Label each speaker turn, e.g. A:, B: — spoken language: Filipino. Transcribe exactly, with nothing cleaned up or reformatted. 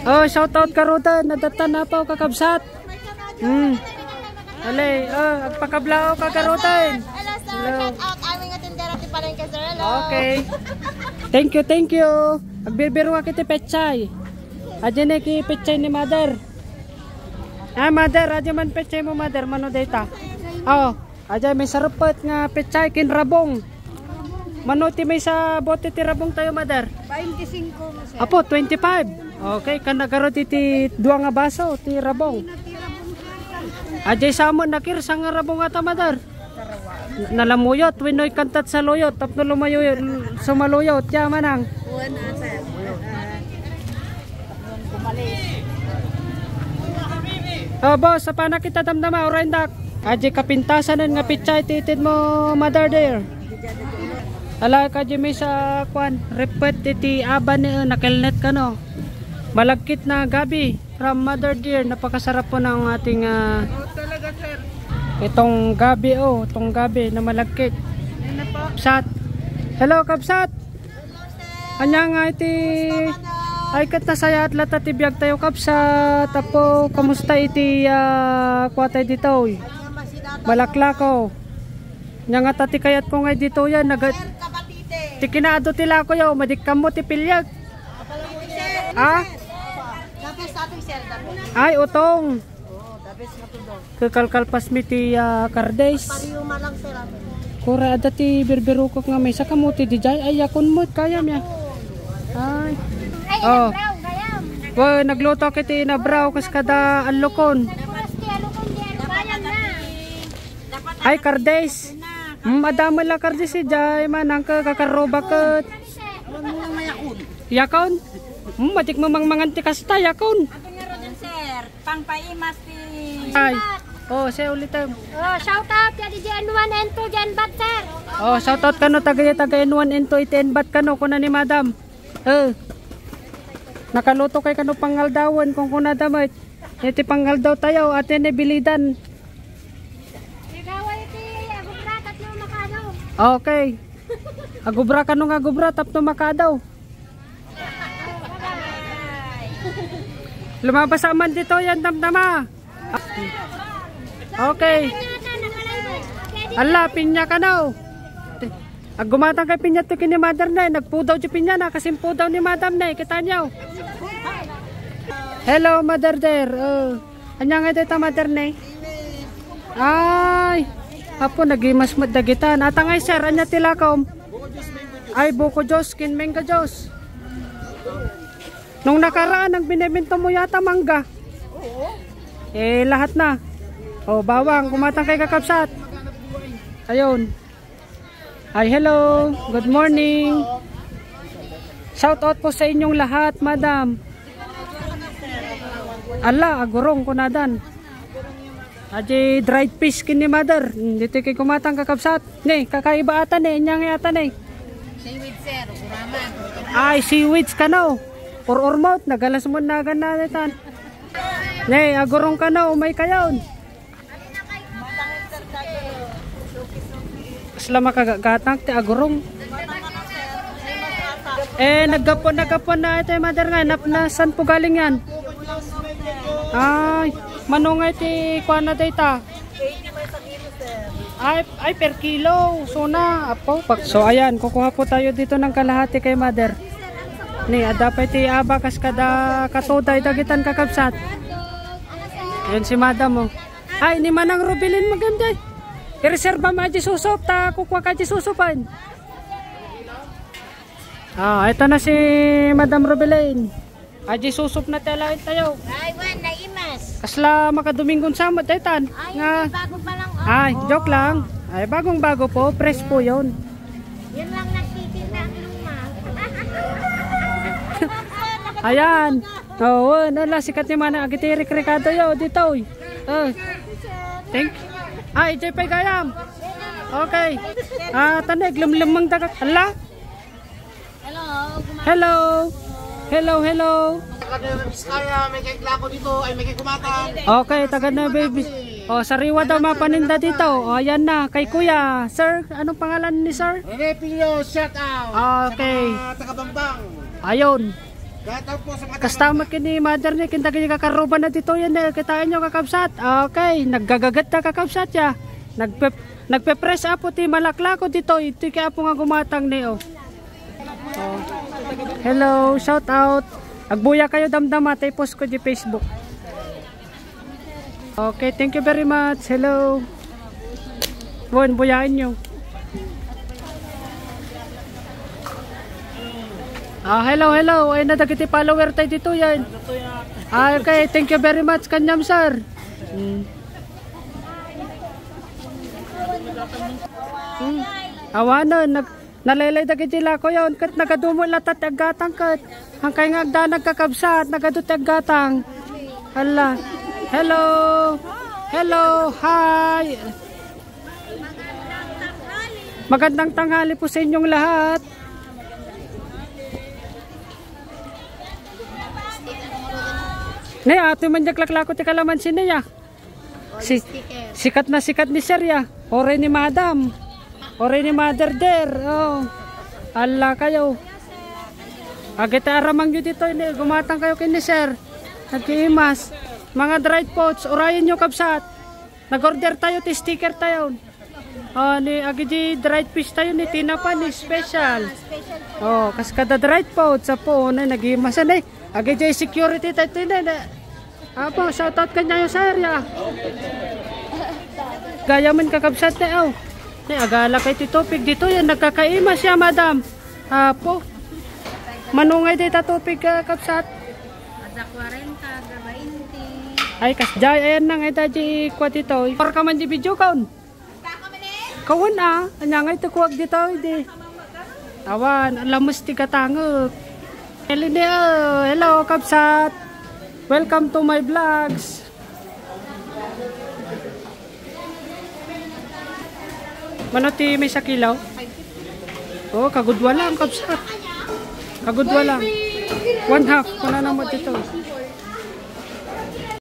A: Oh, shout out karutan, nadatan na po kakabsat. Hmm. Alay, oh, agpakablao ka karutan.
B: Hello sir, shout out aming atindera ti Palengke sir. Hello.
A: Okay. Thank you, thank you. Agbibiro ka kiti Pechay. Adyan na ki Pechay ni mother. Ah, mother, adyan man Pechay mo mother, mano data. Oh, adyan may sarupot nga Pechay kin rabong. Mano ti may sa bote ti rabong tayo mother?
B: twenty-five mo sir.
A: Apo, twenty-five. Okay, kan nagaro ti ti dua nga baso ti rabong. Adyan sa mo nakir sa nga rabong ata mother. Nalamuyot, winoy kantat sa loyot, tapno lumayo sumaluyot, ya manang.
B: Buwan na sir.
A: Oh boss, sa panak kita damdama orain dak. Aji kapintasan nga pichay titid mo mother there. Ala ka may sa kwan, repeat iti aban ni nakelnet ka no. Malagkit na gabi from mother dear, napakasarap po ng ating uh,
B: Talaga sir.
A: itong gabi oh, itong gabi na malagkit. Kapsat. Hello Kapsat. Anya nga iti ay kat nasaya at lata tibiyag tayo Kapsat. Tapo kamusta iti uh, kuwatay dito? Malaklako. Nya nga tati kayat ko nga dito yan nag ti kinaado tila ko yaw madikam mo ti pilyag. Ah? Ay utong. Kakalkalpas mi ti uh, kardes. Kura ada ti birbirukok nga may sa kamuti di jay ay yakon mo kaya miya. Ay. Oh. Wo nagluto kiti na braw kas kada alokon. Ay kardes. Madama la kardes si jay manang ka kakaroba ket. Yakon? Hmm, matik mamang manganti kasta yakon.
B: Sir, pangpaimas ti
A: Ay. Oh, say ulit tayo.
B: Oh, shout out ya di N one N two Gen Bat sir.
A: Oh, shout out kano taga taga N one N two iten bat kano kuna ni madam. Eh. Nakaluto kay kano pangaldawan kung kuna damay. Iti pangaldaw tayo atin ni bilidan.
B: Igaway ti agubra tatlo makadaw.
A: Okay. Agubra kano nga agubra tapno makadaw. Lumabas aman dito yan damdama. Okay. Ala, pinya ka na. Ag gumatang kay pinya to kini mother na. Nagpudaw di pinya na. Kasimpudaw ni madam na. Kita niyo. Hello, mother there. Uh, anya nga dito, mother na. Ay. Apo, nagimas dagitan. Atangay, sir. Anya tilakom. Ay, buko Diyos. Kinmeng ka Diyos. Nung nakaraan, ang binibinto mo yata mangga. Eh, lahat na. Oh, bawang, kumatang kay kakapsat. Ayun. Ay, hello. Good morning. Shout out po sa inyong lahat, madam. Ala, agurong kunadan. Aji dried fish kini mother. Dito kay kumatang kakapsat. Ne, kakaiba ata ne, inyang ata ne.
B: Seaweed sir, uraman.
A: Ay, seaweeds ka no. Or or mouth, nagalas mo na gananitan. Ne, agurong ka no, umay kayon. Sila makagagatang ti agurong. Eh, naggapon, naggapon na ito mother nga. Nap na, saan po galing yan? Ay, manungay ti kuha na data. Ay, ay, per kilo. So na, apo. So ayan, kukuha po tayo dito ng kalahati kay mother. Ni, adapay ti abakas kada katuday dagitan kakabsat. Ayan si madam mo. Ay, ni manang Rubilin maganda. I-reserva mo aji susop, ta kukuha ka aji susupan. Ah, ito na si Madam Rubilin. Aji susop na talain tayo.
B: Ay, wan, naimas.
A: Kasla makadumingon samot daytan.
B: Ay,
A: Nga.
B: bago pa lang. Oh.
A: Ay, joke lang. Ay, bagong bago po, fresh po 'yon.
B: Yan lang nagtitinda ang luma.
A: Ayan. Oo, oh, nala sikat ni Manang Agitirik Ricardo yo dito. Oh. Thank you. Ay, J P Gayam. Okay. Ah, tanig lumlumang dagat. Hala.
B: Hello.
A: Hello. Hello, hello.
C: Kaya may kaiklako dito ay may kumatang.
A: Okay, tagad na baby. Oh, sariwa daw mapaninda dito. Oh, ayan na kay Kuya. Sir, anong pangalan ni sir?
C: Rene Pillo, shout out.
A: Okay.
C: Sa mga taga-Bambang.
A: Ayun.
C: Shoutout po sa mga
A: Kastama kini mother ni kinta kini kakaruban na dito yan eh. Kitaan nyo kakabsat. Okay, naggagagat na kakabsat ya. Nagpe nagpe-press up ti malaklako dito. Ito kaya po nga gumatang ni oh. Oh. Hello, shout out. Agbuya kayo damdama tay post ko di Facebook. Okay, thank you very much. Hello. Bon, buyain nyo. Ah, hello, hello. Ay nadagiti follower tayo dito yan. Ah, okay, thank you very much kanyam sir. Hmm. Hmm. Awanon, nag nalalay dagiti lako yon. Kat nagadumo latat aggatang kat. Hangkay nga agda nagkakabsat, nagadut aggatang. Hala. Hello. Hello, hi. Magandang tanghali po sa inyong lahat. Ne, ate man naglaklako ti kalamansi niya. Si, sikat na sikat ni Sir ya. Ore ni Madam. Ore ni Mother der. Oh. Ala kayo. Agit aramang nyo dito. Ini. Gumatang kayo kini Sir. Nagkiimas. Mga dried pots. Orayin nyo kabsat. Nag-order tayo. Ti sticker tayo. Oh, ni agiti dried fish tayo ni tinapan ni special. Oh, kas kada dried pots. Apo. Na nag-iimas. Anay. Agiti security tayo. Tina. Apo, shoutout kanya yung sir ya. Gaya man kakabsat na oh. Ni agala kay titopig dito yan nagkakaima siya madam. Apo. Manungay dito topig kakabsat.
B: Ada forty, ada twenty.
A: Ay kasjay ayan nang ita di kwat ito. Par ka man di video kaun. Kawan ah, anya ngay to kuwag dito di. Awan, lamos ti katangok. Hello, hello kabsat. Welcome to my vlogs. Mano ti may sakilaw? Oh, kagudwa lang kabsat. Kagudwa lang. One half, kuna na mo dito.